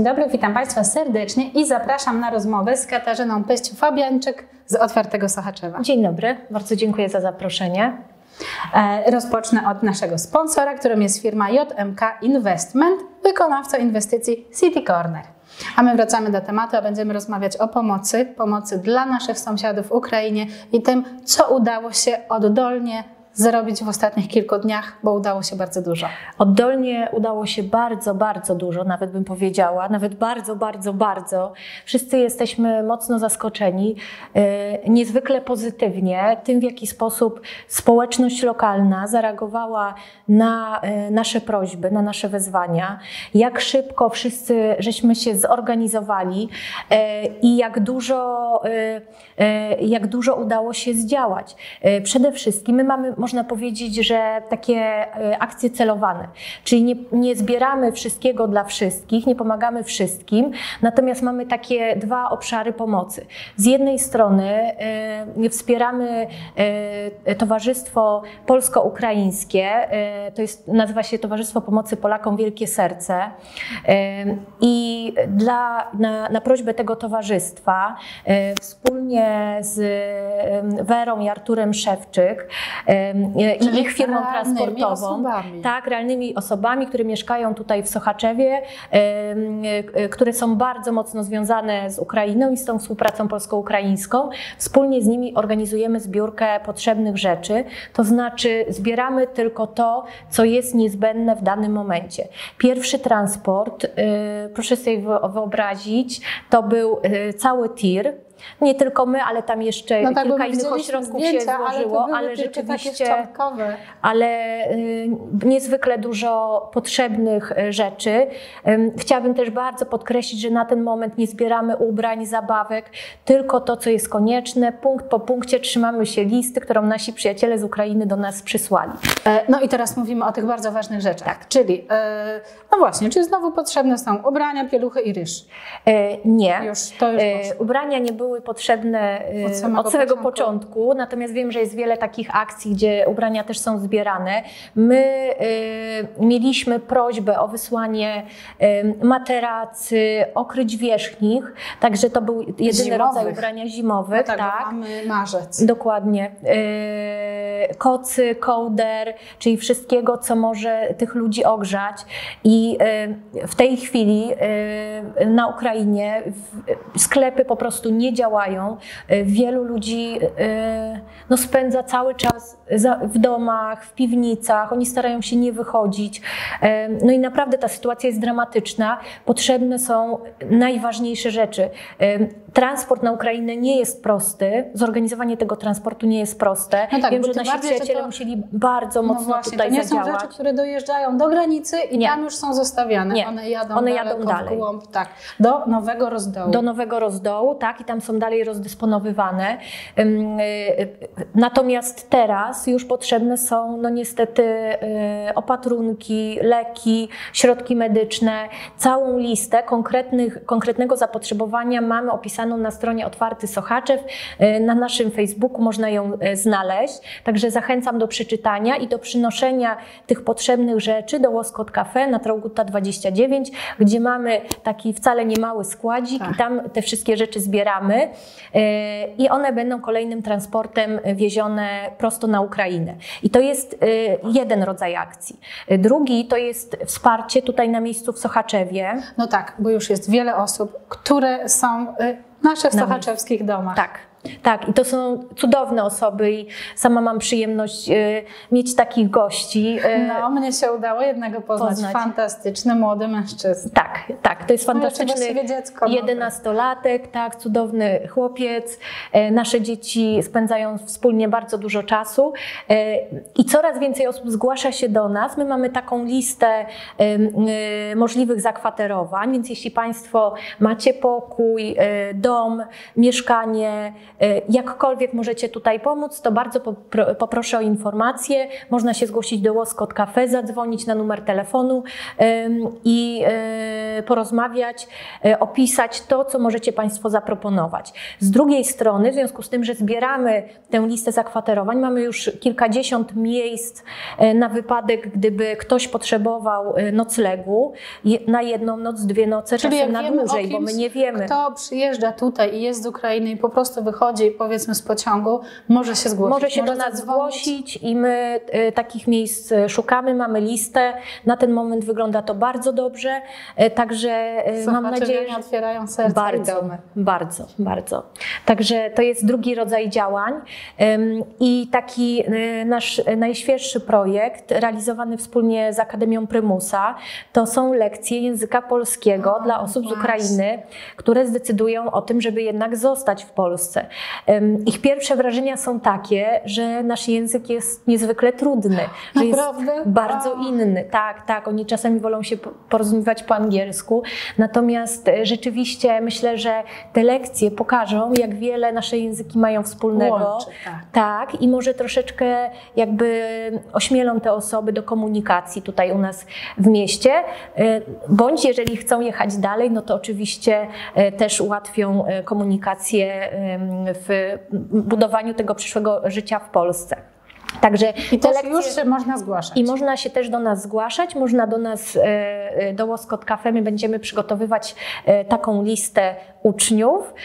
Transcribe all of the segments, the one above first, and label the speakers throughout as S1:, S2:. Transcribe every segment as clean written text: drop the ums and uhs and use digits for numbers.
S1: Dzień dobry, witam Państwa serdecznie i zapraszam na rozmowę z Katarzyną Pyść-Fabiańczyk z Otwartego Sochaczewa.
S2: Dzień dobry, bardzo dziękuję za zaproszenie.
S1: Rozpocznę od naszego sponsora, którym jest firma JMK Investment, wykonawca inwestycji City Corner. A my wracamy do tematu, a będziemy rozmawiać o pomocy dla naszych sąsiadów w Ukrainie i tym, co udało się oddolnie zrobić w ostatnich kilku dniach, bo udało się bardzo dużo.
S2: Oddolnie udało się bardzo, bardzo dużo, nawet bym powiedziała, nawet bardzo. Wszyscy jesteśmy mocno zaskoczeni, niezwykle pozytywnie tym, w jaki sposób społeczność lokalna zareagowała na nasze prośby, na nasze wezwania, jak szybko wszyscy żeśmy się zorganizowali i jak dużo udało się zdziałać. Przede wszystkim my mamy, można powiedzieć, że takie akcje celowane, czyli nie zbieramy wszystkiego dla wszystkich, nie pomagamy wszystkim, natomiast mamy takie dwa obszary pomocy. Z jednej strony wspieramy Towarzystwo Polsko-Ukraińskie, nazywa się Towarzystwo Pomocy Polakom Wielkie Serce i na prośbę tego towarzystwa wspólnie z Werą i Arturem Szewczyk i ich firmą transportową, realnymi osobami, które mieszkają tutaj w Sochaczewie, które są bardzo mocno związane z Ukrainą i z tą współpracą polsko-ukraińską. Wspólnie z nimi organizujemy zbiórkę potrzebnych rzeczy, to znaczy zbieramy tylko to, co jest niezbędne w danym momencie. Pierwszy transport, proszę sobie wyobrazić, to był cały tir. Nie tylko my, ale tam jeszcze kilka innych ośrodków się złożyło, ale rzeczywiście, niezwykle dużo potrzebnych rzeczy. Chciałabym też bardzo podkreślić, że na ten moment nie zbieramy ubrań, zabawek, tylko to, co jest konieczne. Punkt po punkcie trzymamy się listy, którą nasi przyjaciele z Ukrainy do nas przysłali.
S1: No i teraz mówimy o tych bardzo ważnych rzeczach, tak. Czyli, no właśnie, czy znowu potrzebne są ubrania, pieluchy i ryż?
S2: Nie,
S1: to już
S2: ubrania nie były potrzebne od samego początku, natomiast wiem, że jest wiele takich akcji, gdzie ubrania też są zbierane. My mieliśmy prośbę o wysłanie materacy, okryć wierzchnich, także to był jedyny rodzaj ubrania zimowych.
S1: No tak. Mamy marzec.
S2: Dokładnie. Kocy, kołder, czyli wszystkiego, co może tych ludzi ogrzać. I w tej chwili na Ukrainie sklepy po prostu nie działają. Wielu ludzi spędza cały czas w domach, w piwnicach, oni starają się nie wychodzić. No i naprawdę ta sytuacja jest dramatyczna. Potrzebne są najważniejsze rzeczy. Transport na Ukrainę nie jest prosty, zorganizowanie tego transportu nie jest proste.
S1: No tak,
S2: wiem, że nasi przyjaciele musieli bardzo mocno tutaj
S1: to nie
S2: zadziałać.
S1: są rzeczy, które dojeżdżają do granicy i tam już są zostawiane.
S2: Nie.
S1: One jadą dalej. W głąb, do Nowego Rozdołu.
S2: Do Nowego Rozdołu, i tam są dalej rozdysponowywane. Natomiast teraz już potrzebne są niestety opatrunki, leki, środki medyczne, całą listę konkretnego zapotrzebowania mamy opisaną na stronie Otwarty Sochaczew. Na naszym Facebooku można ją znaleźć, także zachęcam do przeczytania i do przynoszenia tych potrzebnych rzeczy do Łoskot Cafe na Traugutta 29, gdzie mamy taki wcale niemały składzik i tam te wszystkie rzeczy zbieramy i one będą kolejnym transportem wiezione prosto na Ukrainę. I to jest jeden rodzaj akcji. Drugi to jest wsparcie tutaj na miejscu w Sochaczewie.
S1: No tak, bo już jest wiele osób, które są w naszych sochaczewskich domach.
S2: Tak, i to są cudowne osoby i sama mam przyjemność mieć takich gości.
S1: No, mnie się udało jednego poznać. Fantastyczny, młody mężczyzna.
S2: Tak, to jest fantastyczny
S1: 11-latek,
S2: cudowny chłopiec. Nasze dzieci spędzają wspólnie bardzo dużo czasu i coraz więcej osób zgłasza się do nas. My mamy taką listę możliwych zakwaterowań, więc jeśli Państwo macie pokój, dom, mieszkanie, jakkolwiek możecie tutaj pomóc, to bardzo poproszę o informacje. Można się zgłosić do Łoskot Cafe, zadzwonić na numer telefonu i porozmawiać, opisać to, co możecie Państwo zaproponować. Z drugiej strony, w związku z tym, że zbieramy tę listę zakwaterowań, mamy już kilkadziesiąt miejsc na wypadek, gdyby ktoś potrzebował noclegu na jedną noc, 2 noce,
S1: czyli
S2: czasem na dłużej, bo my nie wiemy.
S1: Kto przyjeżdża tutaj i jest z Ukrainy i po prostu wychodzi, powiedzmy, z pociągu, może się zgłosić.
S2: Może się do nas zgłosić i my takich miejsc szukamy, mamy listę. Na ten moment wygląda to bardzo dobrze, także mam nadzieję, że
S1: otwierają serca i domy.
S2: Bardzo, bardzo. Także to jest drugi rodzaj działań i taki nasz najświeższy projekt realizowany wspólnie z Akademią Prymusa to są lekcje języka polskiego dla osób z Ukrainy, które zdecydują o tym, żeby jednak zostać w Polsce. Ich pierwsze wrażenia są takie, że nasz język jest niezwykle trudny, że jest bardzo inny. Tak, oni czasami wolą się porozumiewać po angielsku, natomiast rzeczywiście myślę, że te lekcje pokażą, jak wiele nasze języki mają wspólnego.
S1: Łączy,
S2: tak, i może troszeczkę jakby ośmielą te osoby do komunikacji tutaj u nas w mieście, bądź jeżeli chcą jechać dalej, no to oczywiście też ułatwią komunikację w budowaniu tego przyszłego życia w Polsce. Także
S1: i te lekcje już się można zgłaszać.
S2: I można się też do nas zgłaszać, można do nas, do Łoskot Cafe, my będziemy przygotowywać taką listę uczniów.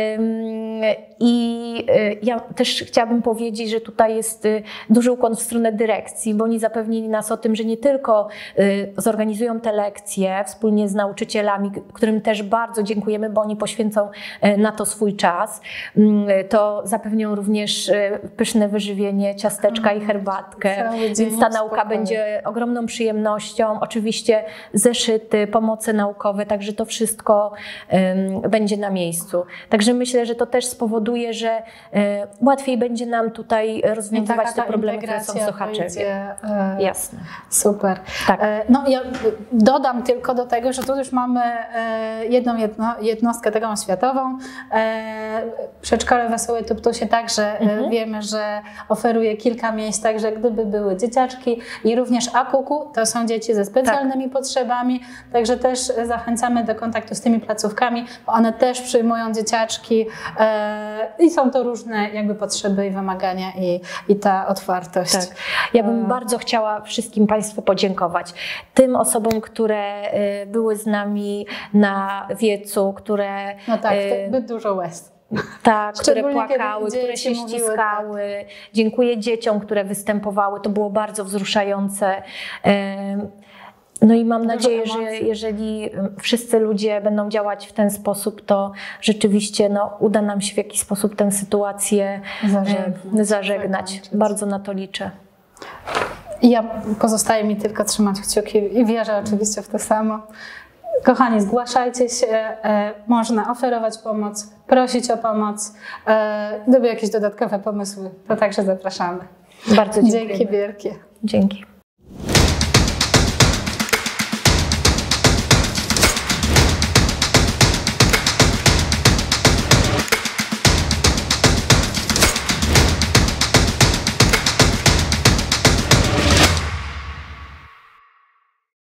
S2: I ja też chciałabym powiedzieć, że tutaj jest duży ukłon w stronę dyrekcji, bo oni zapewnili nas o tym, że nie tylko zorganizują te lekcje wspólnie z nauczycielami, którym też bardzo dziękujemy, bo oni poświęcą na to swój czas, to zapewnią również pyszne wyżywienie, ciasteczka i herbatkę, więc ta nauka będzie ogromną przyjemnością. Oczywiście zeszyty, pomoce naukowe, także to wszystko będzie na miejscu. Także myślę, że to też spowoduje, że łatwiej będzie nam tutaj rozwiązywać te problemy, które są w Sochaczewie. Jasne.
S1: Super.
S2: Tak.
S1: No ja dodam tylko do tego, że tu już mamy jedną jednostkę taką światową. Przedszkole Wesołe Tuptusie także wiemy, że oferuje kilka miejsc, także gdyby były dzieciaczki i również AKUKU, to są dzieci ze specjalnymi potrzebami, także też zachęcamy do kontaktu z tymi placówkami, bo one też przyjmują dzieciaczki i są to różne jakby potrzeby i wymagania i ta otwartość.
S2: Tak. Ja bym bardzo chciała wszystkim Państwu podziękować. Tym osobom, które były z nami na wiecu, które...
S1: No tak, zbyt dużo łez.
S2: Tak, które płakały, które się ściskały. Tak. Dziękuję dzieciom, które występowały. To było bardzo wzruszające. No i mam nadzieję, że jeżeli wszyscy ludzie będą działać w ten sposób, to rzeczywiście uda nam się w jakiś sposób tę sytuację zażegnać. Bardzo na to liczę.
S1: Ja pozostaje mi tylko trzymać kciuki i wierzę oczywiście w to samo. Kochani, zgłaszajcie się, można oferować pomoc, prosić o pomoc. Gdyby jakieś dodatkowe pomysły, to także zapraszamy.
S2: Bardzo dziękuję.
S1: Dzięki wielkie.
S2: Dzięki.